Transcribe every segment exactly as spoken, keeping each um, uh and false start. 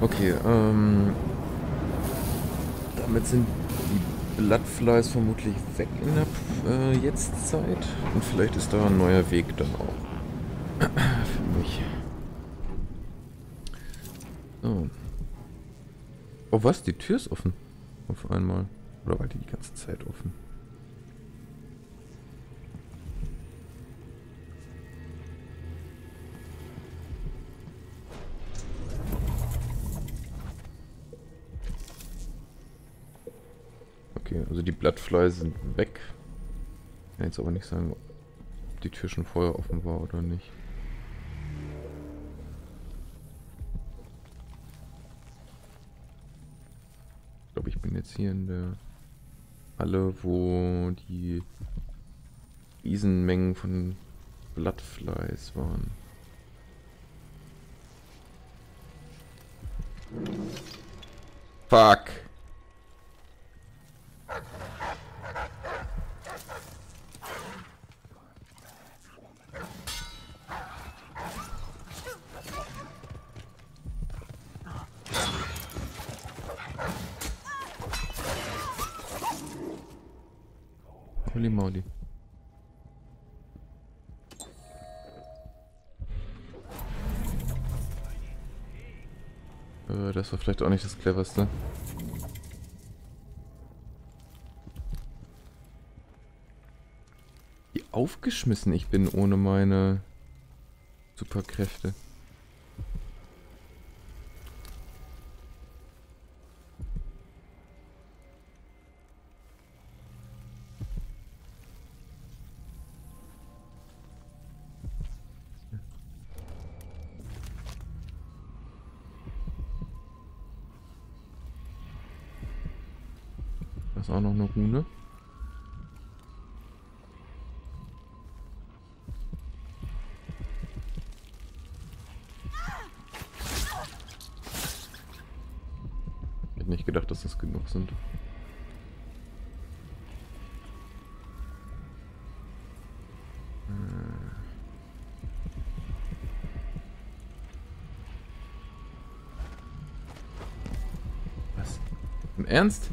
Okay, ähm... damit sind die Bloodflies vermutlich weg in der äh, Jetztzeit. Und vielleicht ist da ein neuer Weg dann auch. Für mich. So. Oh was? Die Tür ist offen. Auf einmal. Oder war die die ganze Zeit offen? Okay, also die Bloodflies sind weg. Ich kann jetzt aber nicht sagen, ob die Tür schon vorher offen war oder nicht. Ich glaube, ich bin jetzt hier in der Halle, wo die Riesenmengen von Bloodflies waren. Fuck! Holy moly. Äh, das war vielleicht auch nicht das cleverste. Wie aufgeschmissen ich bin ohne meine Superkräfte. Da ist auch noch eine Rune. Ich hätte nicht gedacht, dass das genug sind. Was? Im Ernst?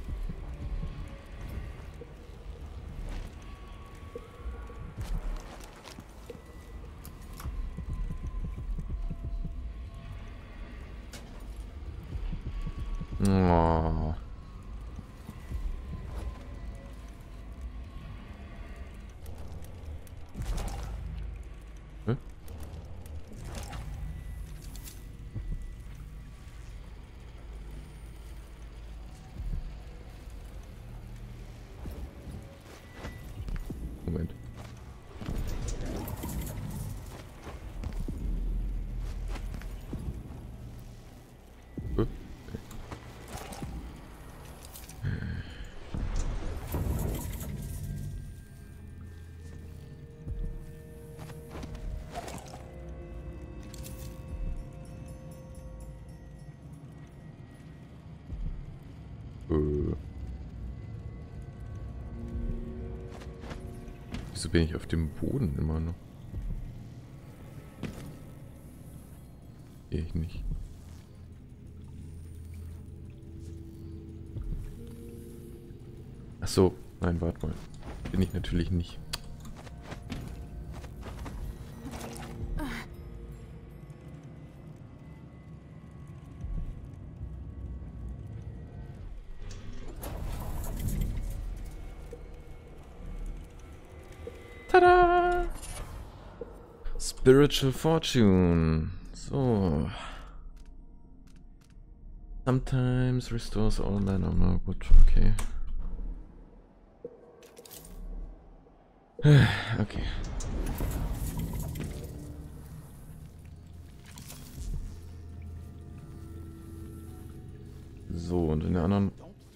Oh. Hä? Moment. Hä? Äh. Wieso bin ich auf dem Boden immer noch? Geh ich nicht. Ach so, nein, warte mal. Bin ich natürlich nicht. Tada! Spiritual Fortune. So. Sometimes restores all mana. Na gut, okay. Okay. So, und in der anderen...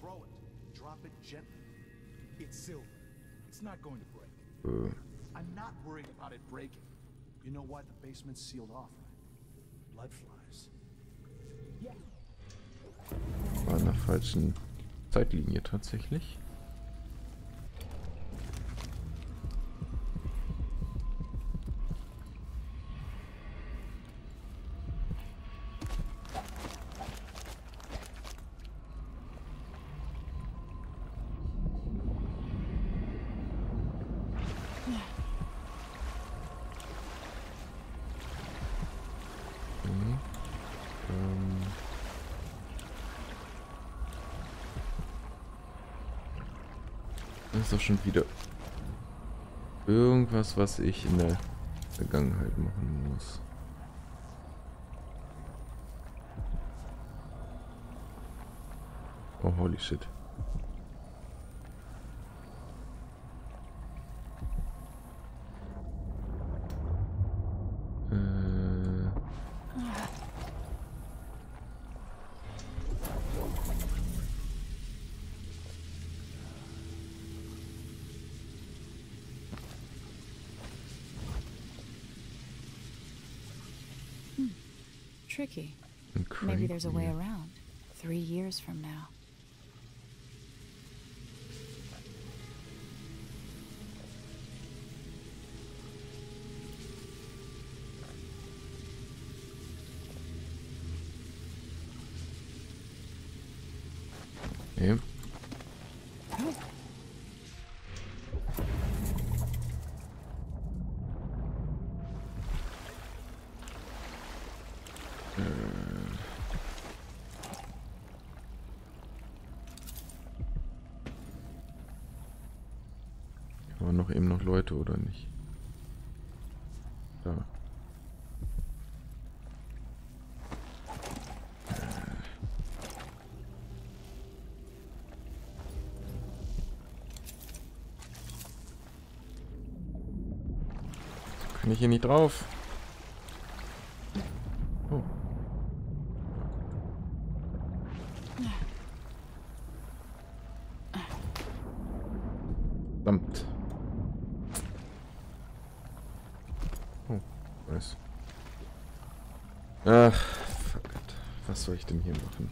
Äh. I'm not worried about it breaking. You know why the basement's sealed off, right? Blood flies. Yeah. War in der falschen Zeitlinie tatsächlich. Okay. Ähm. Das ist doch schon wieder irgendwas, was ich in der Vergangenheit machen muss. Oh, holy shit. Äh. Tricky. Creepy. Maybe there's a way around. Three years from now. Okay. Waren noch eben noch Leute, oder nicht? Da. Kann ich hier nicht drauf? Oh. Verdammt. Oh, nice. Ach, fuck it. Was soll ich denn hier machen?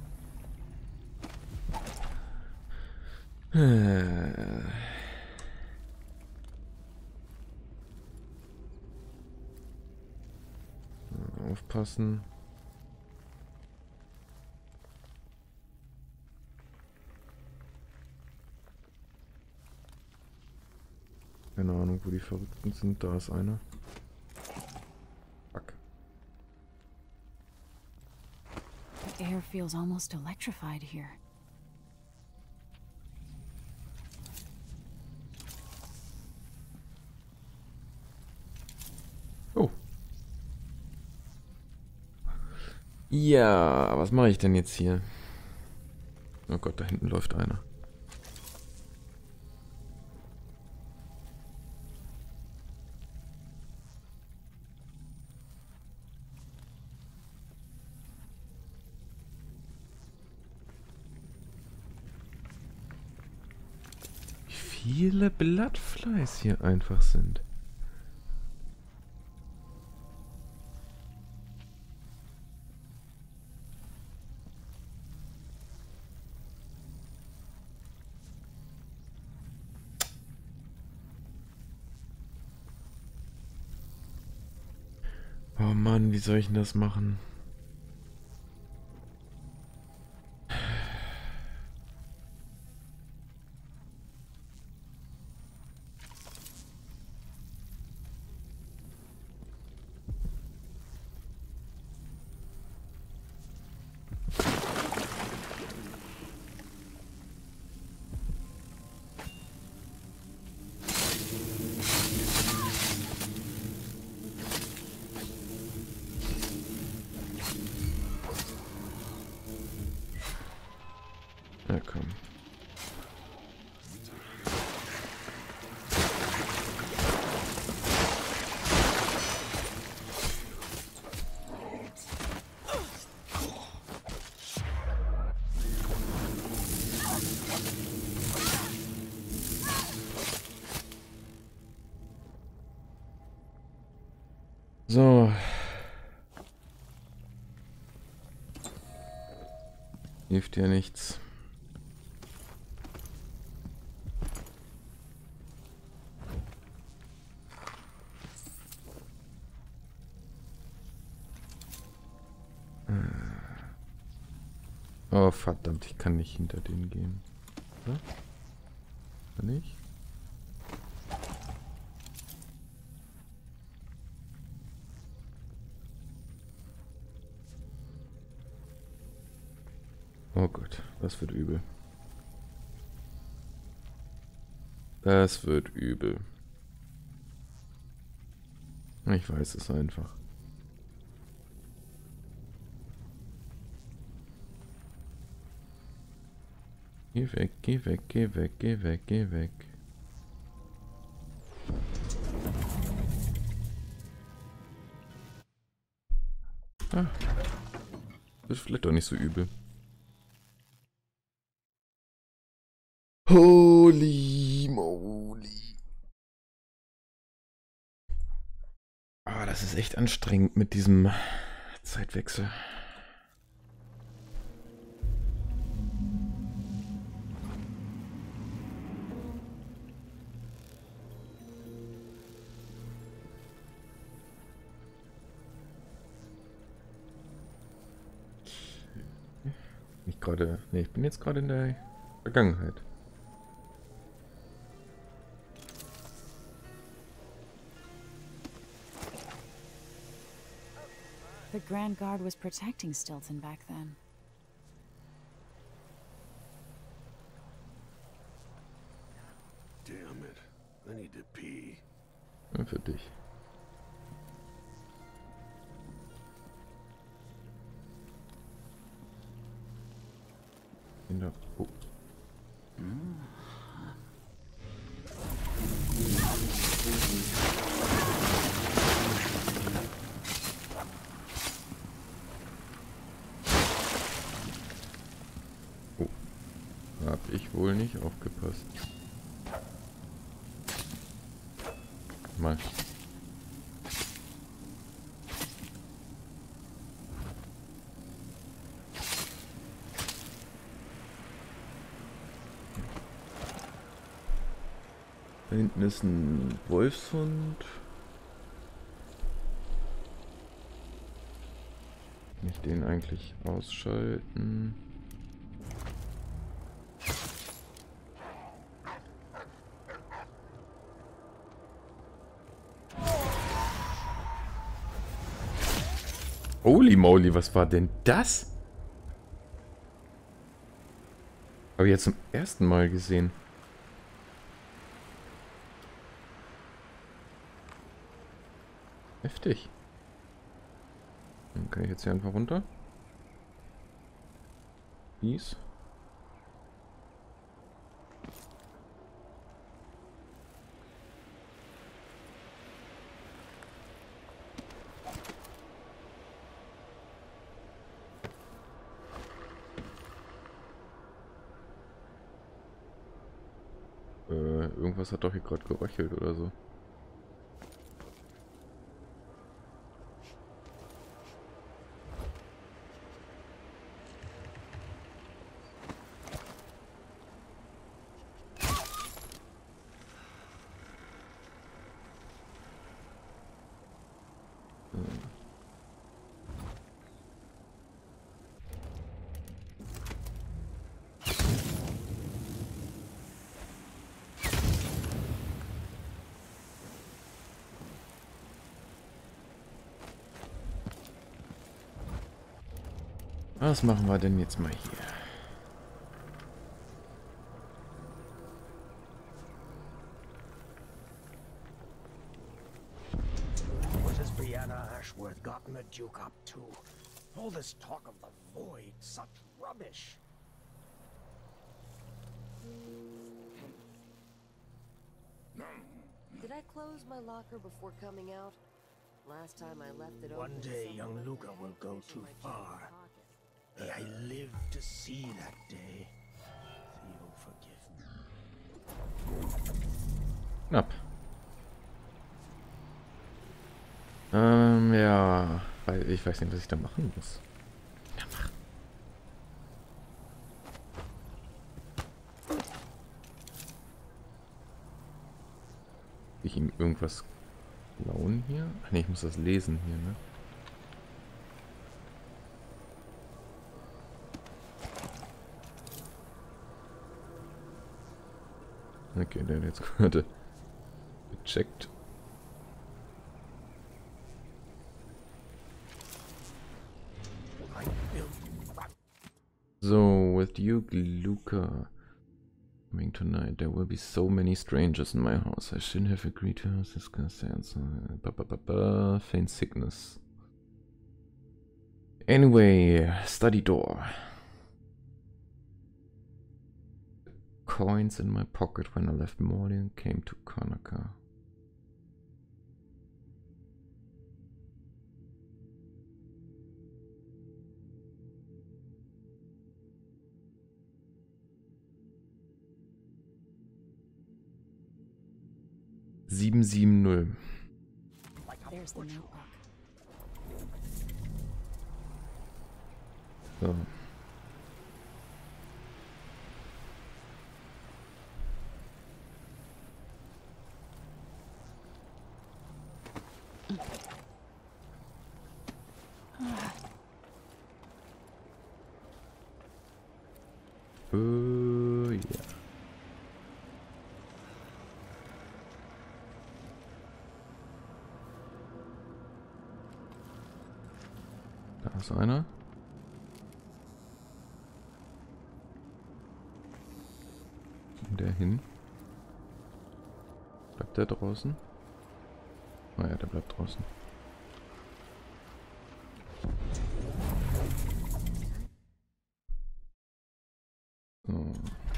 Äh. Aufpassen. Keine Ahnung, wo die Verrückten sind. Da ist einer. Fuck. The air feels almost electrified here. Oh. Ja, was mache ich denn jetzt hier? Oh Gott, da hinten läuft einer. Wie viele Bloodflies hier einfach sind. Oh Mann, wie soll ich denn das machen? Na komm. So. Hilft ja nichts. Oh verdammt, ich kann nicht hinter denen gehen. Oder? Kann ich? Oh Gott, das wird übel. Das wird übel. Ich weiß es einfach. Geh weg, geh weg, geh weg, geh weg, geh weg. Ah. Das ist vielleicht doch nicht so übel. Holy moly. Ah, das ist echt anstrengend mit diesem Zeitwechsel. Nicht gerade. Ne, ich bin jetzt gerade in der Vergangenheit. The Grand Guard was protecting Stilton back then. Damn it. I need to pee. Ja, für dich. In der oh. Oh. Hab ich wohl nicht aufgepasst. Mal. Da hinten ist ein Wolfshund. Kann ich den eigentlich ausschalten? Holy moly, was war denn das? Habe ich jetzt zum ersten Mal gesehen. Heftig. Dann kann ich jetzt hier einfach runter. Dies. Äh, irgendwas hat doch hier gerade geröchelt oder so. Was machen wir denn jetzt mal hier? What has Brianna Ashworth gotten the Duke up to? All this talk of the void, such rubbish. Did I close my locker before coming out? Last time I left it One open, day, someone young left Luca an will go application too in my far. jacket pocket. May I live to see that day. Theo, forgive me. Knapp. Ähm, ja. Weil ich weiß nicht, was ich da machen muss. Ja, mach. Ich ihm irgendwas klauen hier? Ach ne, ich muss das lesen hier, ne? Okay, der hat jetzt gerade gecheckt. So, with Duke Luca coming tonight, there will be so many strangers in my house. I shouldn't have agreed to discuss the answer. Ba, ba, ba, ba. Feign sickness. Anyway, study door. Coins in my pocket when I left Morley and came to Konaka. sieben sieben null. There's the notebook. So. Oh, ja. Da ist einer. Ging der hin? Bleibt der draußen? Ah ja, der bleibt draußen. So.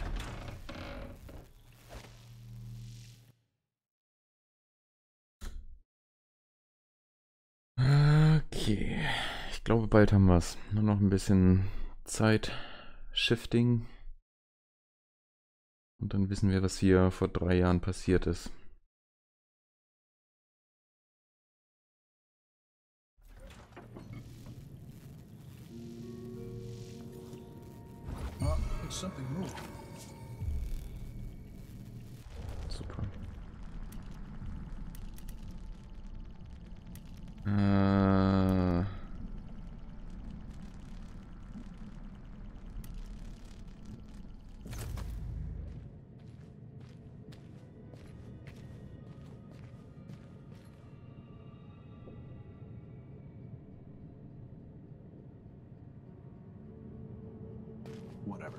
Okay. Ich glaube, bald haben wir es. Nur noch ein bisschen Zeit. Shifting. Und dann wissen wir, was hier vor drei Jahren passiert ist. Uh, it's something moved. Super. Äh... Whatever.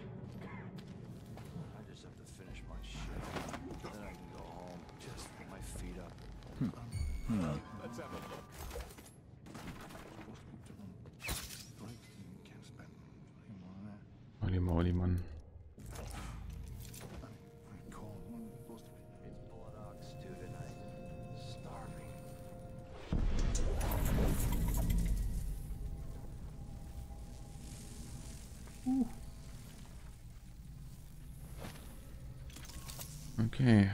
I just have to finish my shit. Then I can go home. Just put my feet up. Let's have a look. Holy moly, Mann. It's Bulldog stew tonight. Starving. Okay.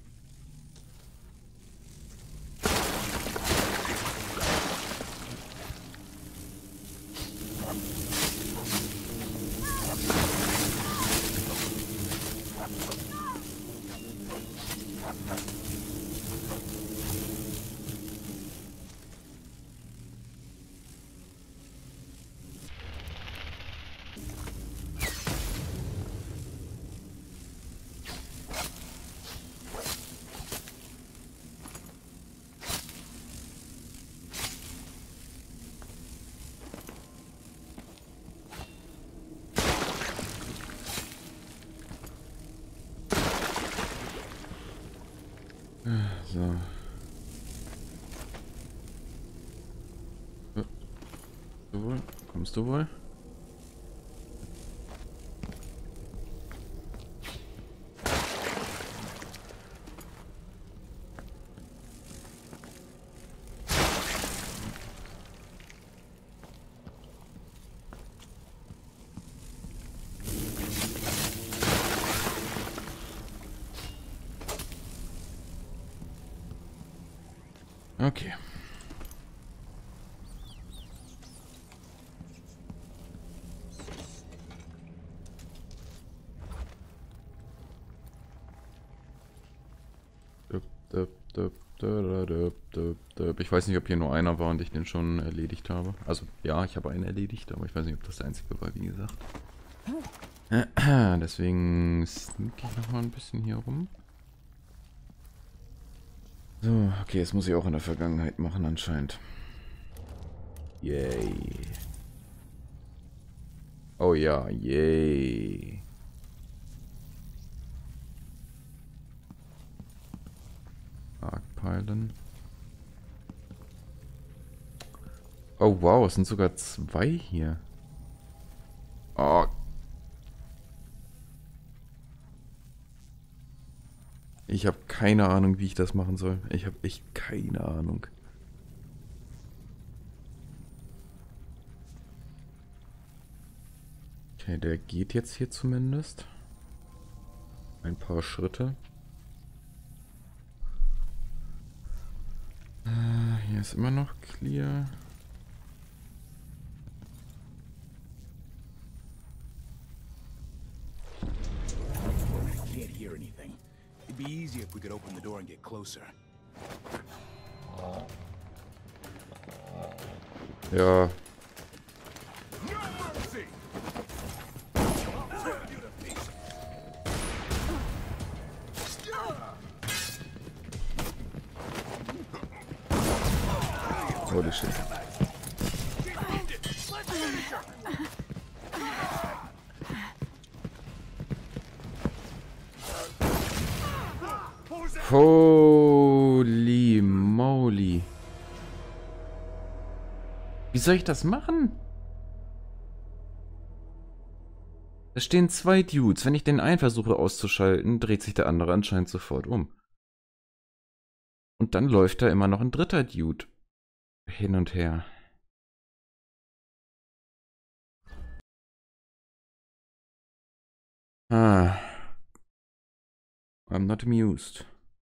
So. Du wohl? Kommst du wohl? Okay. Ich weiß nicht, ob hier nur einer war und ich den schon erledigt habe. Also ja, ich habe einen erledigt, aber ich weiß nicht, ob das der einzige war, wie gesagt. Deswegen sneak ich noch mal ein bisschen hier rum. So, okay, das muss ich auch in der Vergangenheit machen anscheinend. Yay. Oh ja, yay. Arc-Peilen. Oh wow, es sind sogar zwei hier. Oh. Ich habe keine Ahnung, wie ich das machen soll. Ich habe echt keine Ahnung. Okay, der geht jetzt hier zumindest. Ein paar Schritte. Äh, hier ist immer noch clear. I can't hear anything. It'd be easier if we could open the door and get closer. Ja. No mercy! Holy shit. Holy moly. Wie soll ich das machen? Da stehen zwei Dudes. Wenn ich den einen versuche auszuschalten, dreht sich der andere anscheinend sofort um. Und dann läuft da immer noch ein dritter Dude hin und her. Ah. I'm not amused.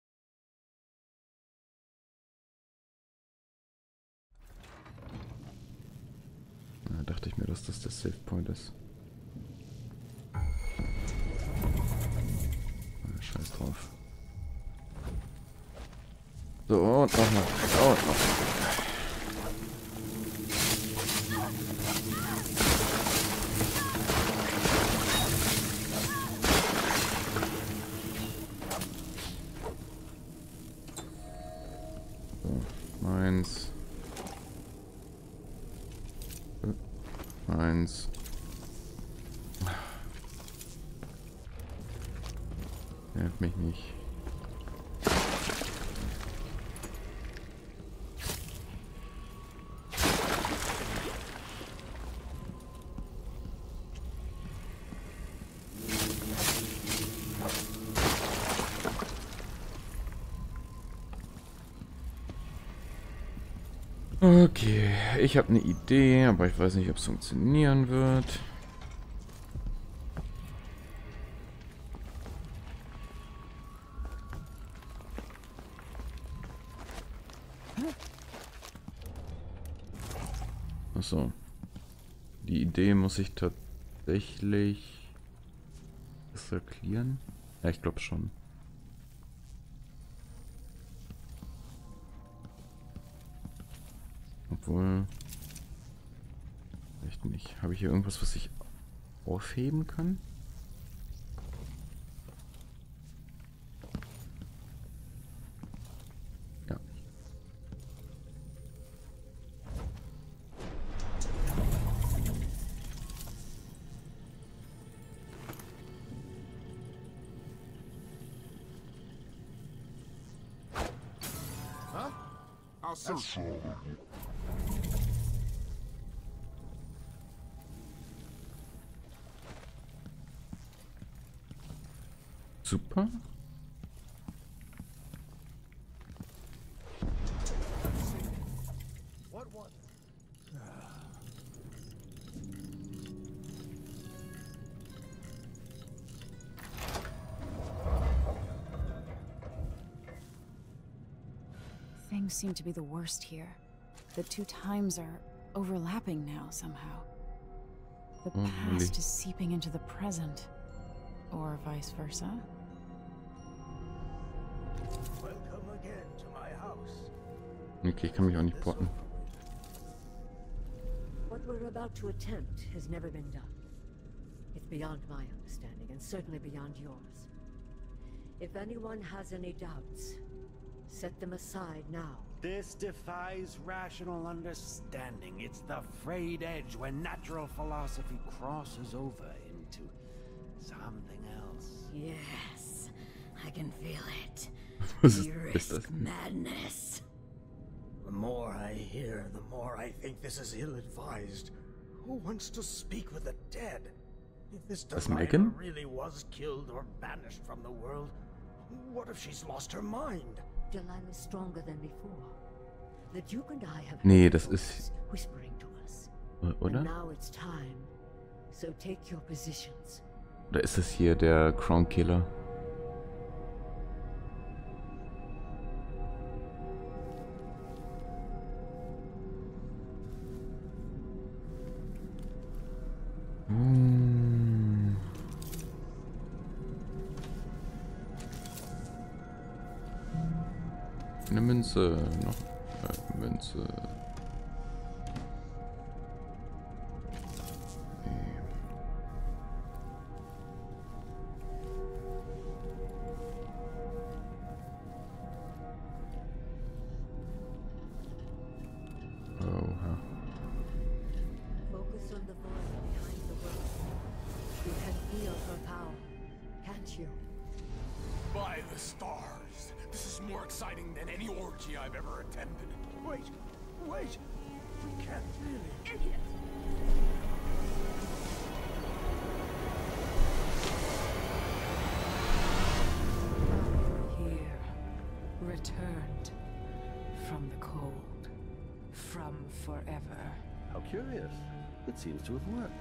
Da dachte ich mir, dass das der Save Point ist. Ah, scheiß drauf. So, und nochmal. Und nochmal. Eins. Eins. Nervt mich nicht. Okay, ich habe eine Idee, aber ich weiß nicht, ob es funktionieren wird. Achso. Die Idee muss ich tatsächlich... Ist das clearen? Ja, ich glaube schon. Obwohl... Vielleicht nicht. Habe ich hier irgendwas, was ich aufheben kann? Ja. Huh? I'll search. Super. What was it? Things seem to be the worst here. The two times are overlapping now somehow. The Oh, past really? is seeping into the present. Or vice versa. Welcome again to my house. Okay, ich kann mich auch nicht porten. What we're about to attempt has never been done. It's beyond my understanding, and certainly beyond yours. If anyone has any doubts, set them aside now. This defies rational understanding. It's the frayed edge when natural philosophy crosses over into something else. Yes, I can feel it. Was ist, You ist das? risk madness. The more I hear, the more I think this is ill-advised. Who wants to speak with the dead? If this Das Delilah Megan? really was killed or banished from the world, what if she's lost her mind? Delilah's stronger than before. The Duke and I have Nee, heard das voices ist- whispering to us. Oder? And now it's time. So take your positions. Oder ist es hier der Crown Killer? Hm. Eine Münze, noch äh, Münze. Okay. Oha. Focus on the void behind the world. You can feel her power, can't you? By the stars! This is more exciting than any orgy I've ever attended. Wait, wait! You can't really. Idiot! Here, returned from the cold, from forever. How curious. It seems to have worked.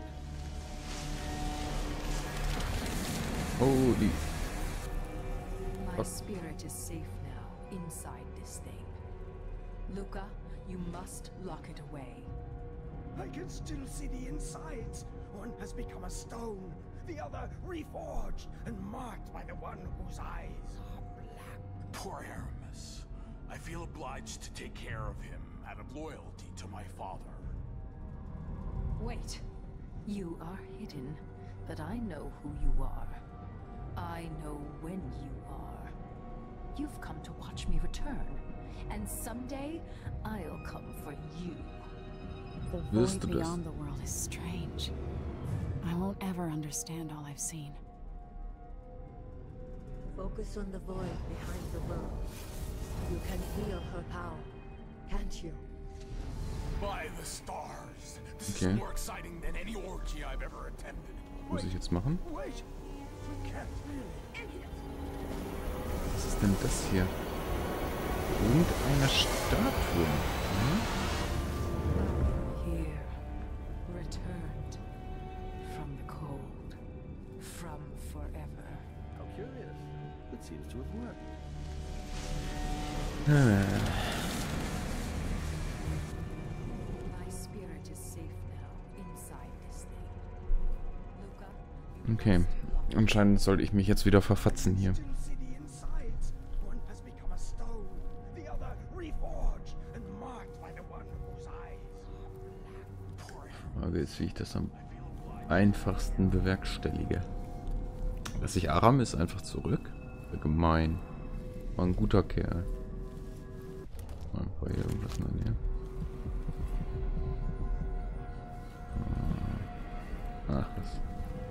Holy. My spirit is safe now, inside this thing. Luca, you must lock it away. I can still see the insides. One has become a stone, the other reforged and marked by the one whose eyes are black. Poor Aramis. I feel obliged to take care of him out of loyalty to my father. Wait. You are hidden, but I know who you are. I know when you are. You've come to watch me return, and someday I'll come for you. The Wirst void du das? beyond the world is strange. I won't ever understand all I've seen. Focus on the void behind the world. You can feel her power, can't you? By the stars! This Okay. is more exciting than any orgy I've ever attended. Was muss ich jetzt machen? Wait, you can't really. Idiot! Was ist denn das hier? Irgendeine Statue. Hm? Here, returned from the cold, from forever. How curious. It seems to have worked. My spirit is safe now, inside this thing. Luca, you Okay. must lock Anscheinend sollte ich mich jetzt wieder verfatzen hier. Still see the insides. One has become a stone, the other reforged and marked by the one whose eyes are black. Die Frage ist, wie ich das am einfachsten bewerkstellige. Lass ich Aramis einfach zurück? Wäre gemein. War ein guter Kerl. War hier irgendwas in der Nähe? Ach was.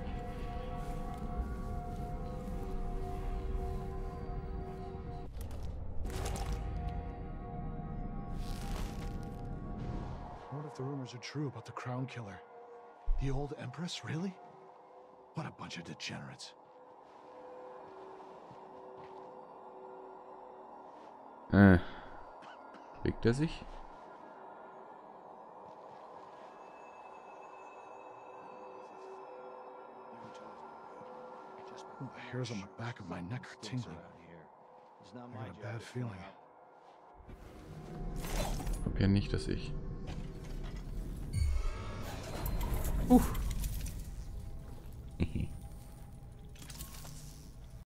What if the rumors are true about the Crown Killer? The old Empress, really? What a bunch of degenerates. Äh. Bewegt er sich? Oh, the hairs on the back of my neck are tingling. I got a bad feeling. Hab ja nicht, dass ich. Uff.